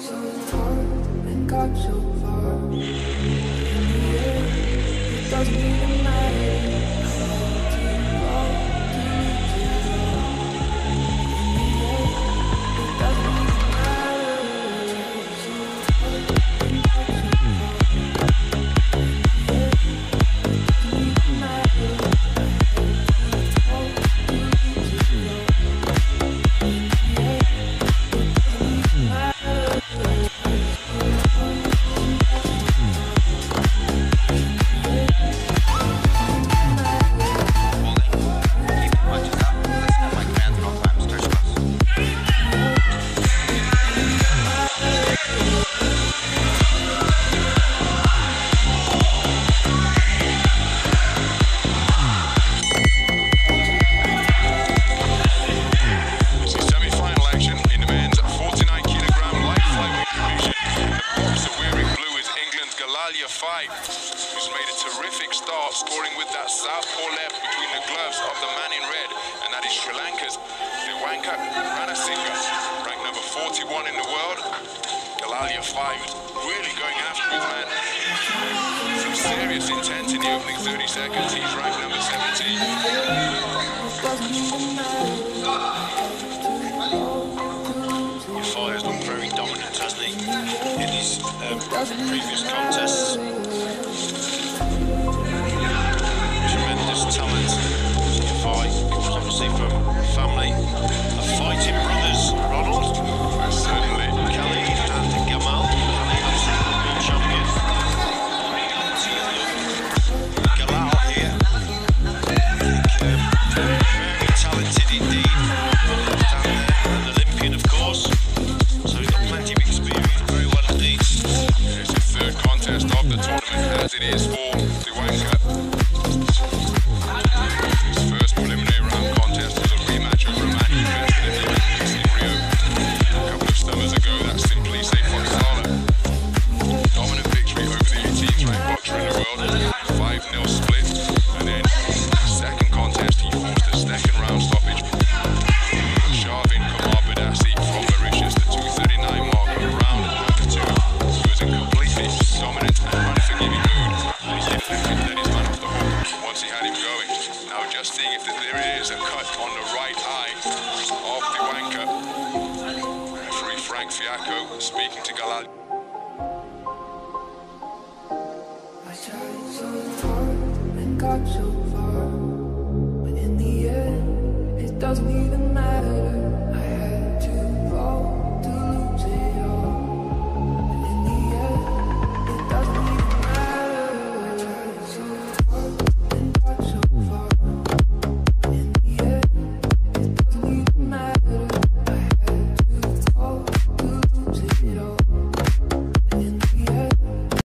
so far and got so far. In the end, it doesn't even matter. Who's made a terrific start, scoring with that southpaw left between the gloves of the man in red, and that is Sri Lanka's Diwanka Ranasinghe, ranked number 41 in the world. Galalya 5 really going after his man. Some serious intent in the opening 30 seconds. He's ranked number 17. Fire has looked very dominant, hasn't he, in his previous contests. Tremendous talent. Fire comes obviously from a family of fighting brothers. Ronald? Certainly. Khalid and Gamal. Khalid, obviously, world champion. Galal here. Very talented indeed. Down there, an Olympian, of course. So he's got plenty of experience, very well indeed. It's the third contest of the tournament, as it is for Diwanka. His first preliminary round contest was a rematch over a man he invested in the Olympics in Rio a couple of summers ago. That's simply Saif Foxala. Dominant victory over the 18th ranked boxer in the world, 5-0 split, and then second contest he forced a second round stoppage. Shavin Kumar Badasi from Mauritius, the 2:39 mark of round number 2. He was in completely dominant and unforgiving mood, and he didn't let his man off the hook once he had him going. Now just seeing if there it is, a cut on the right eye of Diwanka. Referee Frank Fiacco speaking to Galal. I tried so hard and got so far, but in the end, it doesn't even matter.